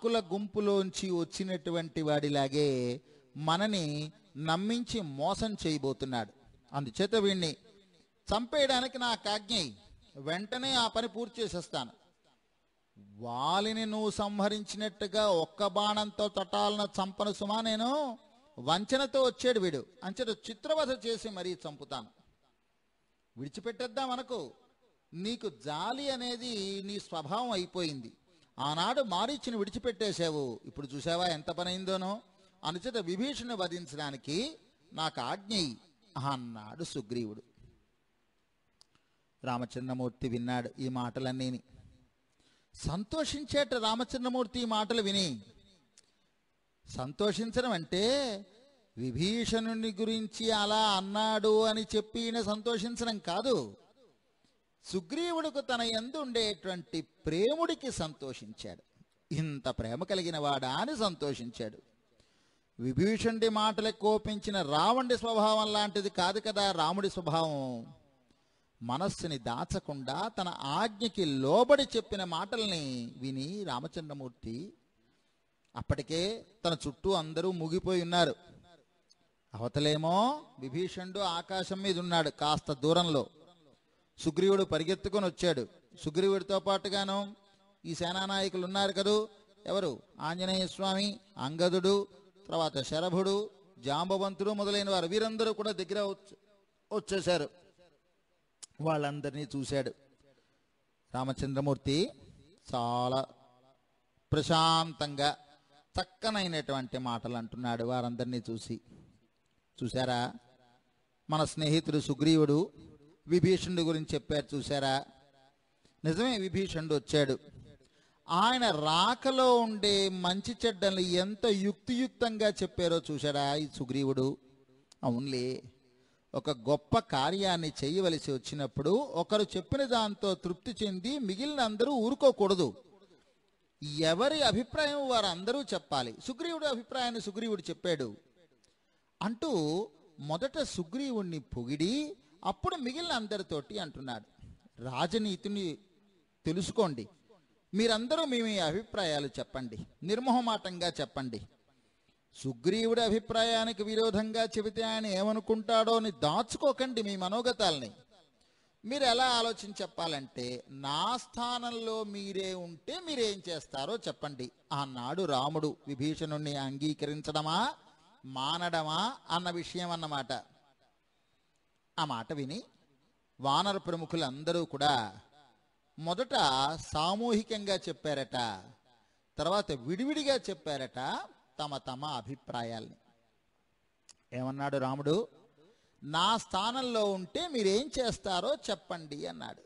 కాకుల గుంపులోంచి వచ్చినటువంటి వాడిలాగే మనని నమ్మించి మోసం చేయబోతున్నాడు. అందుచేత వీణ్ణి చంపేయడానికి నాకు ఆజ్ఞ, వెంటనే ఆ పని పూర్తి చేసేస్తాను. వాలిని నువ్వు సంహరించినట్టుగా ఒక్క బాణంతో తటాలను చంపను సుమా, నేను వంచనతో వచ్చాడు వీడు, అంచేత చిత్రవధ చేసి మరీ చంపుతాను. విడిచిపెట్టేద్దాం మనకు, నీకు జాలి అనేది నీ స్వభావం అయిపోయింది. ఆనాడు మారీచుని విడిచిపెట్టేశావు, ఇప్పుడు చూసావా ఎంత పని అయిందోనో. అనుచేత విభీషణుని వధించడానికి నాకు ఆజ్ఞ అన్నాడు సుగ్రీవుడు. రామచంద్రమూర్తి విన్నాడు ఈ మాటలన్నీని. సంతోషించేట రామచంద్రమూర్తి ఈ మాటలు విని. సంతోషించడం అంటే విభీషణుని గురించి అలా అన్నాడు అని చెప్పి ఈయన సంతోషించడం కాదు, సుగ్రీవుడికి తన యందు ఉండేటువంటి ప్రేముడికి సంతోషించాడు. ఇంత ప్రేమ కలిగిన వాడా అని సంతోషించాడు. విభీషణుడి మాటలకు కోపించిన రావణుడి స్వభావం లాంటిది కాదు కదా రాముడి స్వభావం. మనస్సుని దాచకుండా తన ఆజ్ఞకి లోబడి చెప్పిన మాటల్ని విని రామచంద్రమూర్తి, అప్పటికే తన చుట్టూ అందరూ ముగిపోయి ఉన్నారు. అవతలేమో విభీషణుడు ఆకాశం మీద ఉన్నాడు కాస్త దూరంలో. సుగ్రీవుడు పరిగెత్తుకొని వచ్చాడు. సుగ్రీవుడితో పాటుగాను ఈ సేనానాయకులు ఉన్నారు కదూ, ఎవరు, ఆంజనేయ స్వామి, అంగదుడు, తర్వాత శరభుడు, జాంబవంతుడు మొదలైన వారు, వీరందరూ కూడా దగ్గర వచ్చేశారు. వాళ్ళందరినీ చూశాడు రామచంద్రమూర్తి. చాలా ప్రశాంతంగా చక్కనైనటువంటి మాటలు అంటున్నాడు వారందరినీ చూసి. చూశారా, మన స్నేహితుడు సుగ్రీవుడు విభీషణుడి గురించి చెప్పారు చూశారా. నిజమే, విభీషణుడు వచ్చాడు. ఆయన రాకలో ఉండే మంచి చెడ్డల్ని ఎంత యుక్తియుక్తంగా చెప్పారో చూశారా ఈ సుగ్రీవుడు. అవునులే, ఒక గొప్ప కార్యాన్ని చేయవలసి వచ్చినప్పుడు ఒకరు చెప్పిన దాంతో తృప్తి చెంది మిగిలిన అందరూ ఊరుకోకూడదు. ఎవరి అభిప్రాయం వారందరూ చెప్పాలి. సుగ్రీవుడి అభిప్రాయాన్ని సుగ్రీవుడు చెప్పాడు అంటూ మొదట సుగ్రీవుణ్ణి పొగిడి అప్పుడు మిగిలిన అందరితోటి అంటున్నాడు. రాజనీతిని తెలుసుకోండి, మీరందరూ మీ అభిప్రాయాలు చెప్పండి, నిర్మోహమాటంగా చెప్పండి. సుగ్రీవుడి అభిప్రాయానికి విరోధంగా చెబితే ఆయన ఏమనుకుంటాడో అని దాచుకోకండి మీ మనోగతాల్ని. మీరు ఎలా ఆలోచించి చెప్పాలంటే, నా స్థానంలో మీరే ఉంటే మీరేం చేస్తారో చెప్పండి అన్నాడు రాముడు. విభీషణుణ్ణి అంగీకరించడమా మానడమా అన్న విషయం అన్నమాట. ఆ మాట విని వానర ప్రముఖులందరూ కూడా మొదట సామూహికంగా చెప్పారట, తర్వాత విడివిడిగా చెప్పారట తమ తమ అభిప్రాయాల్ని. ఏమన్నాడు రాముడు, నా స్థానంలో ఉంటే మీరేం చేస్తారో చెప్పండి అన్నాడు.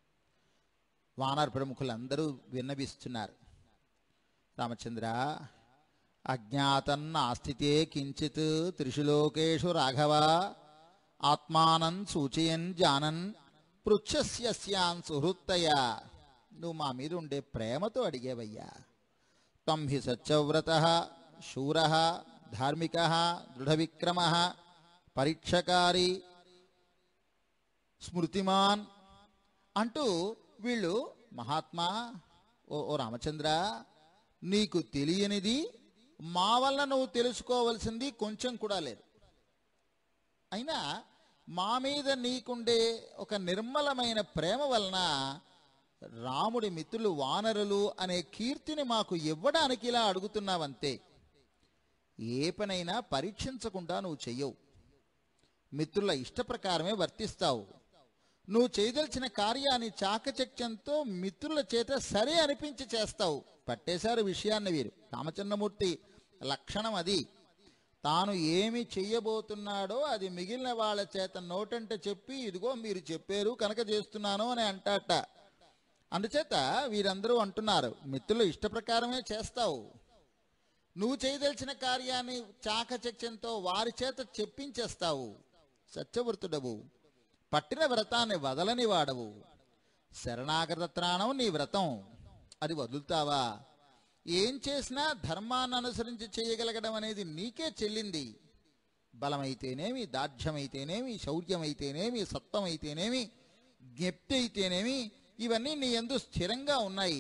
వానర ప్రముఖులందరూ విన్నవిస్తున్నారు. రామచంద్ర, అజ్ఞాతన్నాస్తితే కించిత్ త్రిషులోకేషు రాఘవ ఆత్మానం సూచయన్ జానన్ పృచ్ఛస్యాన్ సుహృత్తయ. నువ్వు మా మీద ఉండే ప్రేమతో అడిగేవయ్యా. త్వం హి సత్యవ్రతః శూరః ధార్మికః దృఢవిక్రమః పరీక్షకారి స్మృతిమాన్ అంటూ వీళ్ళు, మహాత్మా, ఓ రామచంద్ర, నీకు తెలియనిది మా వల్ల నువ్వు తెలుసుకోవలసింది కొంచెం కూడా లేదు. అయినా మా మీద నీకుండే ఒక నిర్మలమైన ప్రేమ వలన రాముడి మిత్రులు వానరులు అనే కీర్తిని మాకు ఇవ్వడానికి ఇలా అడుగుతున్నావంతే. ఏ పనైనా పరీక్షించకుండా నువ్వు చెయ్యవు, మిత్రుల ఇష్ట ప్రకారమే వర్తిస్తావు. నువ్వు చేయదలిచిన కార్యాన్ని చాకచక్యంతో మిత్రుల చేత సరే అనిపించి చేస్తావు. పట్టేశారు విషయాన్ని వీరు. రామచంద్రమూర్తి లక్షణం అది. తాను ఏమి చెయ్యబోతున్నాడో అది మిగిలిన వాళ్ళ చేత నోటంటే చెప్పి, ఇదిగో మీరు చెప్పారు కనుక చేస్తున్నాను అని అంటాట. అందుచేత వీరందరూ అంటున్నారు, మిత్రులు ఇష్ట ప్రకారమే చేస్తావు, నువ్వు చేయదలిచిన కార్యాన్ని చాకచక్యంతో వారి చేత చెప్పించేస్తావు. సత్యవ్రతుడవు, పట్టిన వ్రతాన్ని వదలని వాడవు. శరణాగతత్రాణం నీ వ్రతం, అది వదులుతావా? ఏం చేసినా ధర్మాన్ని అనుసరించి చేయగలగడం అనేది నీకే చెల్లింది. బలమైతేనేమి, దార్ఢ్యమైతేనేమి, శౌర్యమైతేనేమి, సత్వమైతేనేమి, జ్ఞప్తి అయితేనేమి, ఇవన్నీ నీ యందు స్థిరంగా ఉన్నాయి.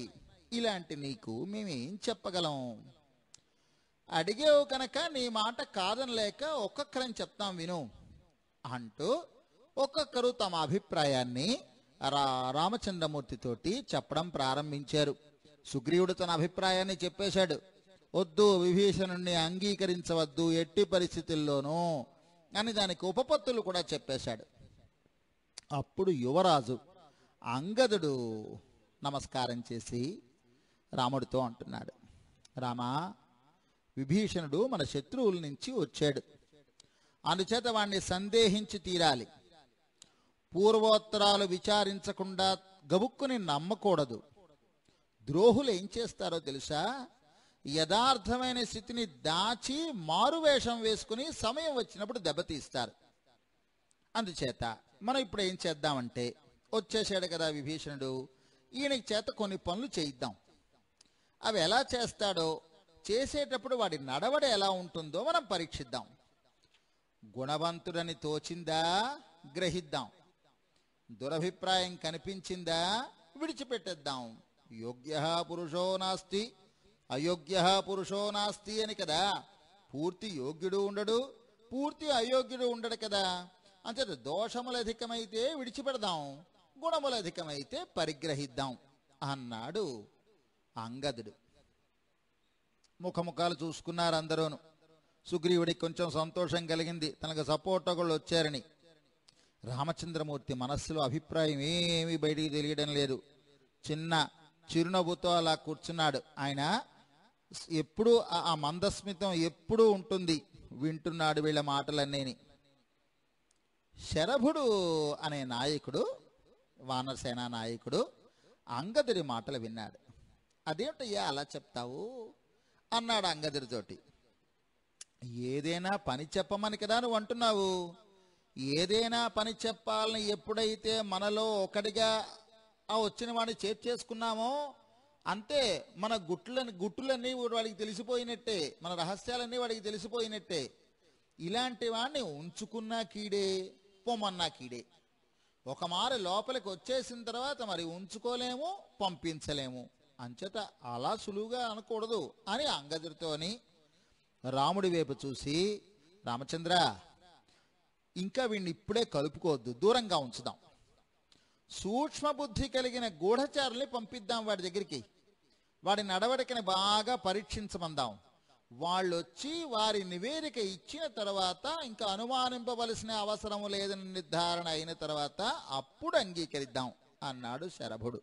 ఇలాంటి నీకు మేమేం చెప్పగలం? అడిగేవు కనుక నీ మాట కాదనలేక ఒక్కొక్కరని చెప్తాం విను అంటూ ఒక్కొక్కరు తమ అభిప్రాయాన్ని రామచంద్రమూర్తితోటి చెప్పడం ప్రారంభించారు. సుగ్రీవుడు తన అభిప్రాయాన్ని చెప్పేశాడు. వద్దు, విభీషణుణ్ణి అంగీకరించవద్దు ఎట్టి పరిస్థితుల్లోనూ అని దానికి ఉపపత్తులు కూడా చెప్పేశాడు. అప్పుడు యువరాజు అంగదుడు నమస్కారం చేసి రాముడితో అంటున్నాడు, రామా, విభీషణుడు మన శత్రువుల నుంచి వచ్చాడు, అందుచేత వాణ్ణి సందేహించి తీరాలి. పూర్వోత్తరాలు విచారించకుండా గబుక్కుని నమ్మకూడదు. ద్రోహులు ఏం చేస్తారో తెలుసా? యథార్థమైన స్థితిని దాచి మారువేషం వేసుకుని సమయం వచ్చినప్పుడు దెబ్బతీస్తారు. అందుచేత మనం ఇప్పుడు ఏం చేద్దామంటే, వచ్చేసాడు కదా విభీషణుడు, ఈయనకి చేత కొన్ని పనులు చేయిద్దాం. అవి ఎలా చేస్తాడో, చేసేటప్పుడు వాడి నడవడ ఎలా ఉంటుందో మనం పరీక్షిద్దాం. గుణవంతుడని తోచిందా గ్రహిద్దాం, దురభిప్రాయం కనిపించిందా విడిచిపెట్టేద్దాం. యోగ్య పురుషో నాస్తి అయోగ్య పురుషో నాస్తి అని కదా. పూర్తి యోగ్యుడు ఉండడు, పూర్తి అయోగ్యుడు ఉండడు కదా. అంచేత దోషములు అధికమైతే విడిచిపెడదాం, గుణములు అధికమైతే పరిగ్రహిద్దాం అన్నాడు అంగదుడు. ముఖముఖాలు చూసుకున్నారు అందరూను. సుగ్రీవుడికి కొంచెం సంతోషం కలిగింది, తనకు సపోర్ట్ ఒకళ్ళు వచ్చారని. రామచంద్రమూర్తి మనస్సులో అభిప్రాయం ఏమీ బయటికి తెలియడం లేదు. చిన్న చిరునవ్వుతో అలా కూర్చున్నాడు. ఆయన ఎప్పుడూ ఆ మందస్మితం ఎప్పుడూ ఉంటుంది, వింటున్నాడు వీళ్ళ మాటలన్నీని. శరభుడు అనే నాయకుడు, వానరసేన నాయకుడు అంగదుడి మాటలు విన్నాడు. అదేంటయ్యా అలా చెప్తావు అన్నాడు అంగదుడితోటి. ఏదైనా పని చెప్పమని కదా నువ్వు అంటున్నావు. ఏదైనా పని చెప్పాలని ఎప్పుడైతే మనలో ఒకటిగా ఆ వచ్చిన వాడిని చేర్చేసుకున్నామో అంతే, మన గుట్టులన్నీ వాడికి తెలిసిపోయినట్టే, మన రహస్యాలన్నీ వాడికి తెలిసిపోయినట్టే. ఇలాంటి వాడిని ఉంచుకున్నా కీడే, పొమ్మన్నా కీడే. ఒక మారు లోపలికి వచ్చేసిన తర్వాత మరి ఉంచుకోలేము, పంపించలేము. అంచేత అలా సులువుగా అనకూడదు అని అంగదుడితోని రాముడి వైపు చూసి, రామచంద్ర, ఇంకా వీడిని ఇప్పుడే కలుపుకోవద్దు, దూరంగా ఉంచుదాం. సూక్ష్మ బుద్ధి కలిగిన గూఢచారుల్ని పంపిద్దాం వాడి దగ్గరికి. వాడి నడవడికని బాగా పరీక్షించమందాం. వాళ్ళు వచ్చి వారి నివేదిక ఇచ్చిన తర్వాత, ఇంకా అనుమానింపవలసిన అవసరం లేదని నిర్ధారణ అయిన తర్వాత అప్పుడు అంగీకరిద్దాం అన్నాడు శరభుడు.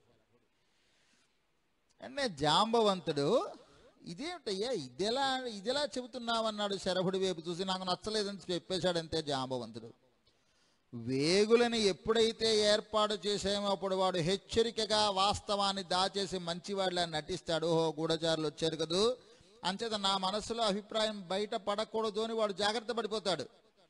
అంటే జాంబవంతుడు, ఇదేమిటయ్యా ఇదెలా చెబుతున్నావన్నాడు శరభుడి వైపు చూసి. నాకు నచ్చలేదని చెప్పేశాడంతే జాంబవంతుడు. వేగులని ఎప్పుడైతే ఏర్పాటు చేసామో అప్పుడు వాడు హెచ్చరికగా వాస్తవాన్ని దాచేసి మంచివాడిలా నటిస్తాడు. ఓహో, గూఢచారులు వచ్చారు కదూ, అంచేత నా మనస్సులో అభిప్రాయం బయట పడకూడదు అని వాడు జాగ్రత్త పడిపోతాడు.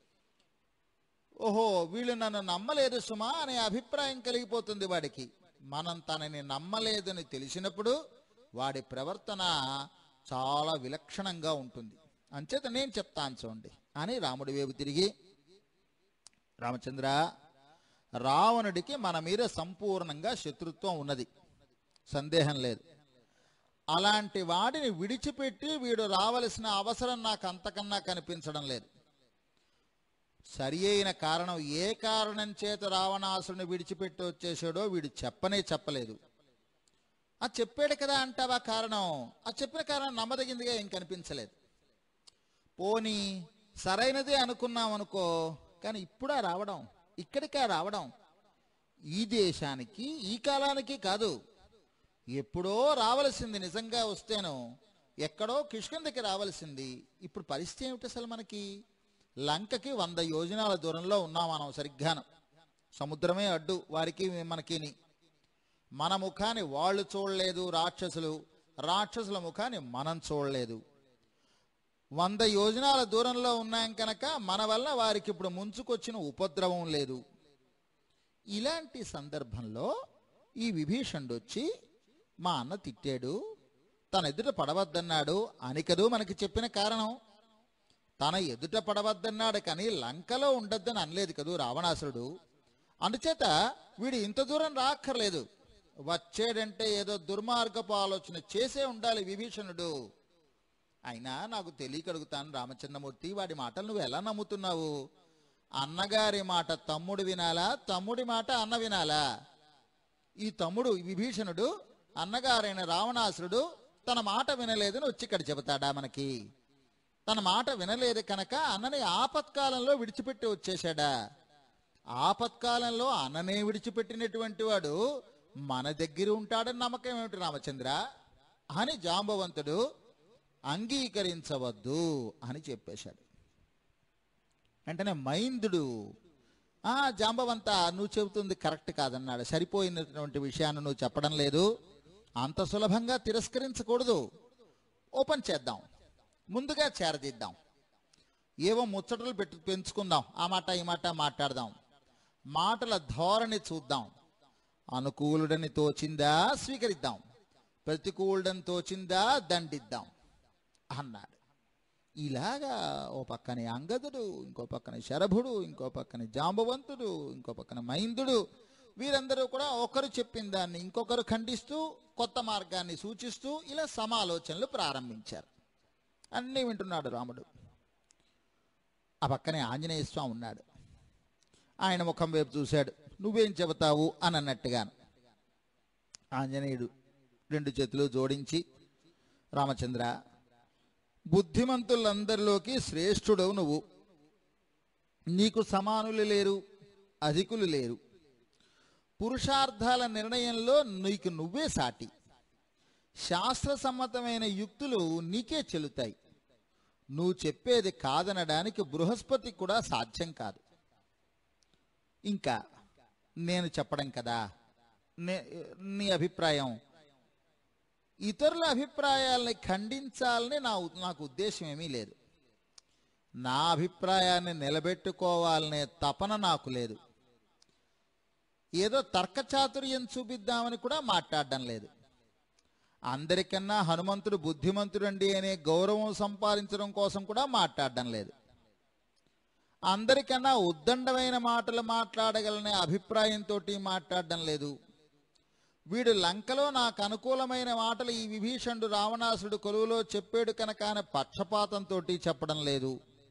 ఓహో, వీళ్ళు నన్ను నమ్మలేదు సుమా అనే అభిప్రాయం కలిగిపోతుంది వాడికి. మనం తనని నమ్మలేదని తెలిసినప్పుడు వాడి ప్రవర్తన చాలా విలక్షణంగా ఉంటుంది. అంచేత నేను చెప్తాను చూడండి అని రాముడి వైపు తిరిగి, రామచంద్ర, రావణుడికి మన మీద సంపూర్ణంగా శత్రుత్వం ఉన్నది, సందేహం లేదు. అలాంటి వాడిని విడిచిపెట్టి వీడు రావలసిన అవసరం నాకు అంతకన్నా కనిపించడం లేదు. సరి అయిన కారణం, ఏ కారణం చేత రావణాసురుని విడిచిపెట్టి వచ్చేసాడో వీడు చెప్పలేదు. ఆ చెప్పాడు కదా అంటావా కారణం? ఆ చెప్పిన కారణం నమ్మదగిందిగా ఏం కనిపించలేదు. పోనీ సరైనదే అనుకున్నాం అనుకో, కానీ ఇప్పుడా రావడం, ఇక్కడికా రావడం, ఈ దేశానికి ఈ కాలానికి కాదు, ఎప్పుడో రావలసింది. నిజంగా వస్తేనో ఎక్కడో కిష్కిందకి రావలసింది. ఇప్పుడు పరిస్థితి ఏమిటి అసలు? మనకి లంకకి 100 యోజనాల దూరంలో ఉన్నాం మనం సరిగ్గాను. సముద్రమే అడ్డు వారికి మనకిని. మన ముఖాన్ని వాళ్ళు చూడలేదు రాక్షసుల ముఖాన్ని మనం చూడలేదు. 100 యోజనాల దూరంలో ఉన్నాం కనుక మన వల్ల వారికి ఇప్పుడు ముంచుకొచ్చిన ఉపద్రవం లేదు. ఇలాంటి సందర్భంలో ఈ విభీషణుడు వచ్చి, మా అన్న తిట్టాడు, తన ఎదుట పడవద్దన్నాడు అని కదూ మనకి చెప్పిన కారణం. తన ఎదుట పడవద్దన్నాడు కానీ లంకలో ఉండొద్దని అనలేదు కదూ రావణాసురుడు. అందుచేత వీడు ఇంత దూరం రాక్కర్లేదు, వచ్చాడంటే ఏదో దుర్మార్గపు ఆలోచన చేసే ఉండాలి విభీషణుడు. అయినా నాకు తెలియకడుగుతాను రామచంద్రమూర్తి, వాడి మాటలు నువ్వు ఎలా నమ్ముతున్నావు? అన్నగారి మాట తమ్ముడు వినాలా, తమ్ముడి మాట అన్న వినాలా? ఈ తమ్ముడు విభీషణుడు అన్నగారైన రావణాసురుడు తన మాట వినలేదని వచ్చి ఇక్కడ చెబుతాడా మనకి? తన మాట వినలేదు కనుక అన్నని ఆపత్కాలంలో విడిచిపెట్టి వచ్చేశాడా? ఆపత్కాలంలో అన్ననే విడిచిపెట్టినటువంటి వాడు మన దగ్గర ఉంటాడని నమ్మకం ఏమిటి రామచంద్ర అని జాంబవంతుడు అంగీకరించవద్దు అని చెప్పేశాడు. వెంటనే మైందుడు జాంబవంత నువ్వు చెబుతుంది కరెక్ట్ కాదన్నాడు. సరిపోయినటువంటి విషయాన్ని నువ్వు చెప్పడం లేదు, అంత సులభంగా తిరస్కరించకూడదు. ఓపెన్ చేద్దాం, ముందుగా చేరదిద్దాం, ఏవో ముచ్చటలు పెంచుకుందాం, ఆ మాట ఈ మాట మాట్లాడదాం, మాటల ధోరణి చూద్దాం. అనుకూలుడని తోచిందా స్వీకరిద్దాం, ప్రతికూలుడని తోచిందా దండిద్దాం అన్నాడు. ఇలాగా ఓ పక్కనే అంగదుడు, ఇంకో పక్కన శరభుడు, ఇంకో పక్కన జాంబవంతుడు, ఇంకో పక్కన మైందుడు, వీరందరూ కూడా ఒకరు చెప్పిన దాన్ని ఇంకొకరు ఖండిస్తూ కొత్త మార్గాన్ని సూచిస్తూ ఇలా సమాలోచనలు ప్రారంభించారు. అన్నీ వింటున్నాడు రాముడు. ఆ పక్కనే ఆంజనేయ స్వామి ఉన్నాడు. ఆయన ముఖం వైపు చూశాడు. నువ్వేం చెబుతావు అని అన్నట్టుగాను. ఆంజనేయుడు రెండు చేతులు జోడించి, రామచంద్ర, బుద్ధిమంతులందరిలోకి శ్రేష్ఠుడవు నువ్వు, నీకు సమానులు లేరు, అధికులు లేరు, పురుషార్థాల నిర్ణయంలో నీకు నువ్వే సాటి, శాస్త్రసమ్మతమైన యుక్తులు నీకే చెల్లుతాయి, నువ్వు చెప్పేది కాదనడానికి బృహస్పతి కూడా సాధ్యం కాదు. ఇంకా నేను చెప్పడం కదా నీ అభిప్రాయం, ఇతరుల అభిప్రాయాలని ఖండించాలని నాకు ఉద్దేశం ఏమీ లేదు. నా అభిప్రాయాన్ని నిలబెట్టుకోవాలనే తపన నాకు లేదు. ఏదో తర్కచాతుర్యం చూపిద్దామని కూడా మాట్లాడడం లేదు. అందరికన్నా హనుమంతుడు బుద్ధిమంతుడండి అనే గౌరవం సంపాదించడం కోసం కూడా మాట్లాడడం లేదు. అందరికన్నా ఉద్దండమైన మాటలు మాట్లాడగలనే అభిప్రాయంతో మాట్లాడడం లేదు. వీడు లంకలో నాకు అనుకూలమైన మాటలు ఈ విభీషణుడు రావణాసురుడు కొలువులో చెప్పాడు కనుక ఆయన పక్షపాతంతో చెప్పడం లేదు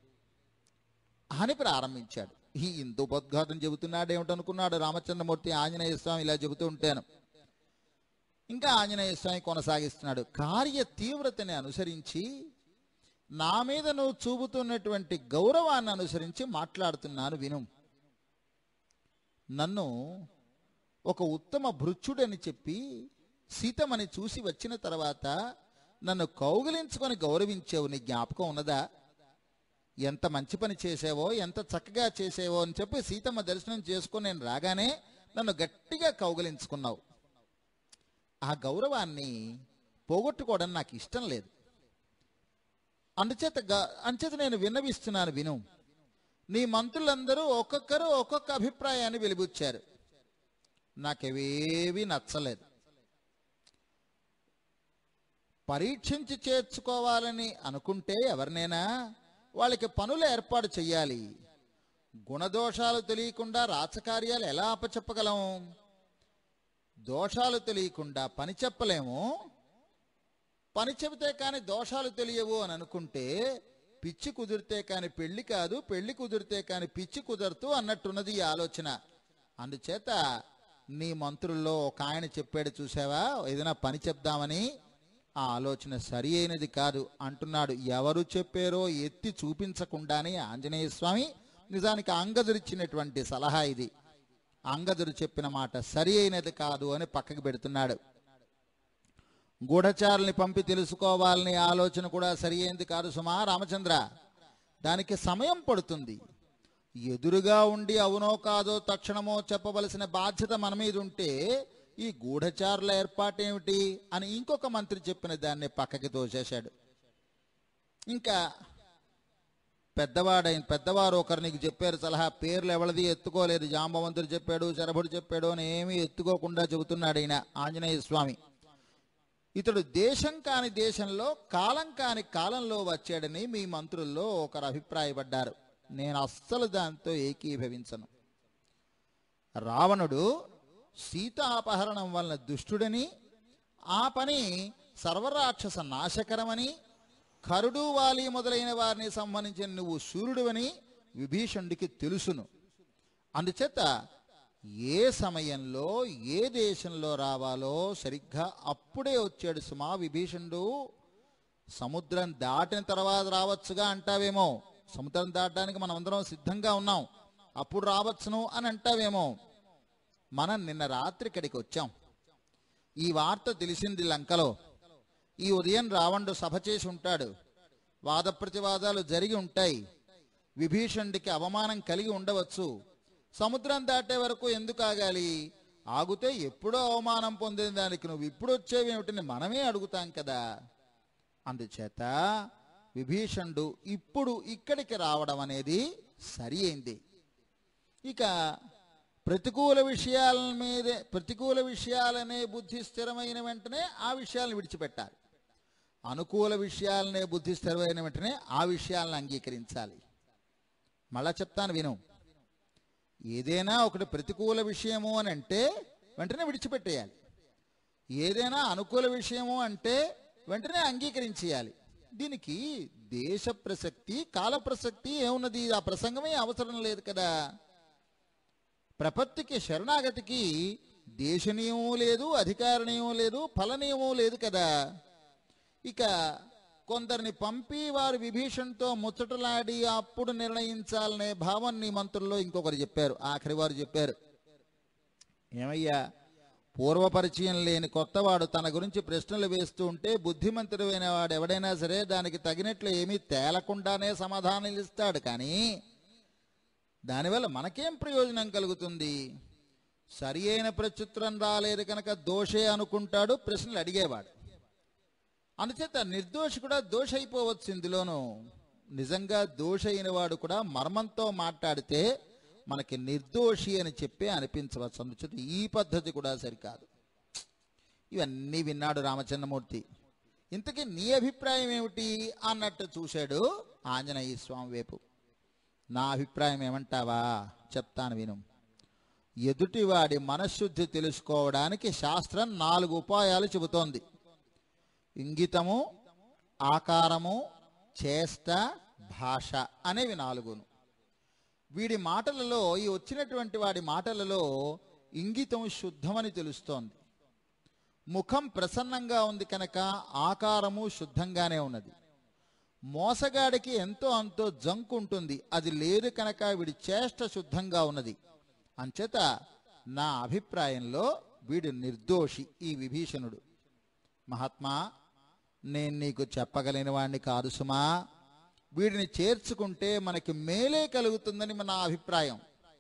అని ప్రారంభించాడు. ఈ ఇందుపోద్ఘాతం చెబుతున్నాడేమిటనుకున్నాడు రామచంద్రమూర్తి. ఆంజనేయ స్వామి ఇలా చెబుతూ ఉంటాను. ఇంకా ఆంజనేయ స్వామి కొనసాగిస్తున్నాడు. కార్య తీవ్రతని అనుసరించి, నా మీద నువ్వు చూపుతున్నటువంటి గౌరవాన్ని అనుసరించి మాట్లాడుతున్నాను విను. నన్ను ఒక ఉత్తమ భృత్యుడని చెప్పి సీతమని చూసి వచ్చిన తర్వాత నన్ను కౌగిలించుకొని గౌరవించావు, నీ జ్ఞాపకం ఉన్నదా? ఎంత మంచి పని చేసావో, ఎంత చక్కగా చేసావో అని చెప్పి సీతమ్మ దర్శనం చేసుకొని నేను రాగానే నన్ను గట్టిగా కౌగిలించుకున్నావు. ఆ గౌరవాన్ని పోగొట్టుకోవడం నాకు ఇష్టం లేదు. అంచేత నేను విన్నవిస్తున్నాను విను. నీ మంత్రులందరూ ఒక్కొక్కరు ఒక్కొక్క అభిప్రాయాన్ని వెలిబుచ్చారు. నాకేవేవి నచ్చలేదు. పరీక్షించి చేర్చుకోవాలని అనుకుంటే ఎవరినైనా వాళ్ళకి పనులు ఏర్పాటు చెయ్యాలి. గుణదోషాలు తెలియకుండా రాచకార్యాలు ఎలా అప్పచెప్పగలం? దోషాలు తెలియకుండా పని చెప్పలేము. పని చెబితే కానీ దోషాలు తెలియవు అని అనుకుంటే పిచ్చి కుదిరితే కానీ పెళ్లి కాదు, పెళ్లి కుదిరితే కానీ పిచ్చి కుదరదు అన్నట్టున్నది ఈ ఆలోచన. అందుచేత నీ మంత్రుల్లో ఒక ఆయన చెప్పాడు చూసావా, ఏదైనా పని చెప్దామని, ఆ ఆలోచన సరి అయినది కాదు అంటున్నాడు. ఎవరు చెప్పారో ఎత్తి చూపించకుండానే ఆంజనేయ స్వామి నిజానికి అంగదురిచ్చినటువంటి సలహా ఇది. అంగదుడు చెప్పిన మాట సరి అయినది కాదు అని పక్కకు పెడుతున్నాడు. గూఢచారుల్ని పంపి తెలుసుకోవాలనే ఆలోచన కూడా సరి అయింది కాదు సుమా రామచంద్ర. దానికి సమయం పడుతుంది. ఎదురుగా ఉండి అవునో కాదో తక్షణమో చెప్పవలసిన బాధ్యత మన మీద ఉంటే ఈ గూఢచారుల ఏర్పాటేమిటి అని ఇంకొక మంత్రి చెప్పిన దాన్ని పక్కకి తోసేశాడు. ఇంకా పెద్దవారు ఒకరు నీకు చెప్పారు సలహా, పేర్లు ఎవరిది ఎత్తుకోలేదు. జాంబవంతుడు చెప్పాడు, శరభుడు చెప్పాడు అని ఏమీ ఎత్తుకోకుండా చెబుతున్నాడు ఈయన ఆంజనేయ స్వామి. ఇతడు దేశం కాని దేశంలో, కాలం కాని కాలంలో వచ్చాడని మీ మంత్రుల్లో ఒకరు అభిప్రాయపడ్డారు. నేను అస్సలు దాంతో ఏకీభవించను. రావణుడు సీతాపహరణం వలన దుష్టుడని, ఆ పని సర్వరాక్షస నాశకరమని, కరుడు వాలి మొదలైన వారిని సంబంధించిన నువ్వు సూర్యుడివని విభీషణుడికి తెలుసును. అందుచేత ఏ సమయంలో ఏ దేశంలో రావాలో సరిగ్గా అప్పుడే వచ్చాడు సుమా విభీషణుడు. సముద్రం దాటిన తర్వాత రావచ్చుగా అంటావేమో, సముద్రం దాటడానికి మనమందరం సిద్ధంగా ఉన్నాం, అప్పుడు రావచ్చును అని అంటావేమో. మనం నిన్న రాత్రి ఇక్కడికి వచ్చాం. ఈ వార్త తెలిసింది లంకలో. ఈ ఉదయం రావణుడు సభ చేసి ఉంటాడు, వాద ప్రతివాదాలు జరిగి ఉంటాయి, విభీషణుడికి అవమానం కలిగి ఉండవచ్చు. సముద్రం దాటే వరకు ఎందుకు ఆగాలి? ఆగితే ఎప్పుడో అవమానం పొందిన దానికి నువ్వు ఇప్పుడు వచ్చేవేమిటని మనమే అడుగుతాం కదా. అందుచేత విభీషణుడు ఇప్పుడు ఇక్కడికి రావడం అనేది సరి అయింది. ఇక ప్రతికూల విషయాలనే బుద్ధి స్థిరమైన వెంటనే ఆ విషయాలను విడిచిపెట్టాలి. అనుకూల విషయాలనే బుద్ధి స్థిరమైన వెంటనే ఆ విషయాలను అంగీకరించాలి. మళ్ళా చెప్తాను విను. ఏదైనా ఒకటి ప్రతికూల విషయము అని అంటే వెంటనే విడిచిపెట్టేయాలి. ఏదైనా అనుకూల విషయము అంటే వెంటనే అంగీకరించేయాలి. దీనికి దేశ ప్రసక్తి, కాల ప్రసక్తి ఏమున్నది? ఆ ప్రసంగమే అవసరం లేదు కదా. ప్రపత్తికి, శరణాగతికి దేశ నియమం లేదు, అధికార నియమం లేదు, ఫల నియమం లేదు కదా. ఇక కొందరిని పంపి వారు విభీషణ్తో ముచ్చటలాడి అప్పుడు నిర్ణయించాలనే భావం నీ మంత్రుల్లో ఇంకొకరు చెప్పారు. ఆఖరి వారు చెప్పారు, ఏమయ్యా, పూర్వపరిచయం లేని కొత్తవాడు తన గురించి ప్రశ్నలు వేస్తూ ఉంటే బుద్ధిమంతుడైన వాడు ఎవడైనా సరే దానికి తగినట్లు ఏమీ తేలకుండానే సమాధానాలు ఇస్తాడు. కానీ దానివల్ల మనకేం ప్రయోజనం కలుగుతుంది? సరి అయిన ప్రత్యుత్తరం రాలేదు కనుక దోషే అనుకుంటాడు ప్రశ్నలు అడిగేవాడు. అందుచేత నిర్దోషి కూడా దోష అయిపోవచ్చు. ఇందులోనూ నిజంగా దోష అయిన వాడు కూడా మర్మంతో మాట్లాడితే మనకి నిర్దోషి అని చెప్పి అనిపించవచ్చు. అందుచేత ఈ పద్ధతి కూడా సరికాదు. ఇవన్నీ విన్నాడు రామచంద్రమూర్తి. ఇంతకీ నీ అభిప్రాయం ఏమిటి అన్నట్టు చూశాడు ఆంజనేయ స్వామి వైపు. నా అభిప్రాయం ఏమంటావా? చెప్తాను విను. ఎదుటివాడి మనశ్శుద్ధి తెలుసుకోవడానికి శాస్త్రం 4 ఉపాయాలు చెబుతోంది. ఇంగితము, ఆకారము, చేష్ట, భాష అనేవి 4. వీడి మాటలలో, ఈ వచ్చినటువంటి వాడి మాటలలో ఇంగితం శుద్ధమని తెలుస్తోంది. ముఖం ప్రసన్నంగా ఉంది కనుక ఆకారము శుద్ధంగానే ఉన్నది. మోసగాడికి ఎంతో అంతో జంకు ఉంటుంది, అది లేదు కనుక వీడి చేష్ట శుద్ధంగా ఉన్నది. అంచేత నా అభిప్రాయంలో వీడు నిర్దోషి ఈ విభీషణుడు. మహాత్మా, నేను నీకు చెప్పగలిగిన వాడిని కాదు సుమా. వీడిని చేర్చుకుంటే మనకి మేలే కలుగుతుందని నా అభిప్రాయం.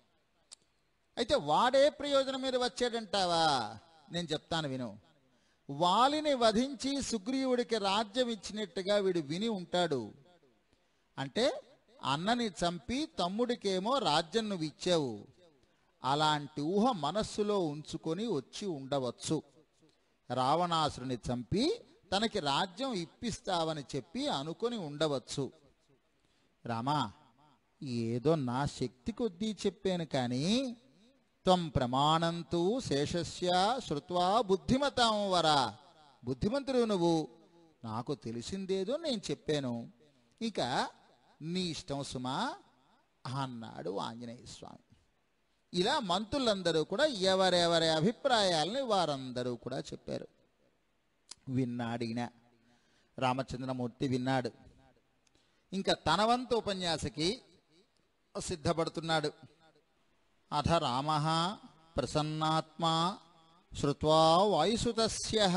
అయితే వాడే ప్రయోజనం మీద వచ్చాడంటావా? నేను చెప్తాను విను. వాలిని వధించి సుగ్రీవుడికి రాజ్యం ఇచ్చినట్టుగా వీడు విని ఉంటాడు. అంటే అన్నని చంపి తమ్ముడికేమో రాజ్యం నువ్వు ఇచ్చావు. అలాంటి ఊహ మనస్సులో ఉంచుకొని వచ్చి ఉండవచ్చు. రావణాసురుని చంపి తనకి రాజ్యం ఇప్పిస్తావని చెప్పి అనుకొని ఉండవచ్చు. రామా, ఏదో నా శక్తి కొద్దీ చెప్పాను కానీ త్వం ప్రమాణంతు శేషస్య శ్రుత్వా బుద్ధిమతాం వరా. బుద్ధిమంతుడు నువ్వు, నాకు తెలిసిందేదో నేను చెప్పాను, ఇక నీ ఇష్టం సుమా అన్నాడు ఆంజనేయ స్వామి. ఇలా మంత్రులందరూ కూడా ఎవరెవరి అభిప్రాయాలని వారందరూ కూడా చెప్పారు. విన్నాడిన రామచంద్రమూర్తి విన్నాడు. ఇంకా తన వంతు ఉపన్యాసకి సిద్ధపడుతున్నాడు. అథ రామః ప్రసన్నాత్మా శ్రుత్వా వాయుసుతస్యః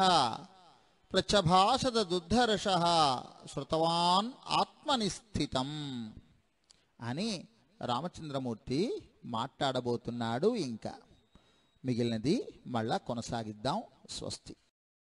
ప్రచభాషద దుద్ధర్షః శ్రుతవాన్ ఆత్మనిస్థితం అని రామచంద్రమూర్తి మాట్లాడబోతున్నాడు. ఇంకా మిగిలినది మళ్ళా కొనసాగిద్దాం. స్వస్తి.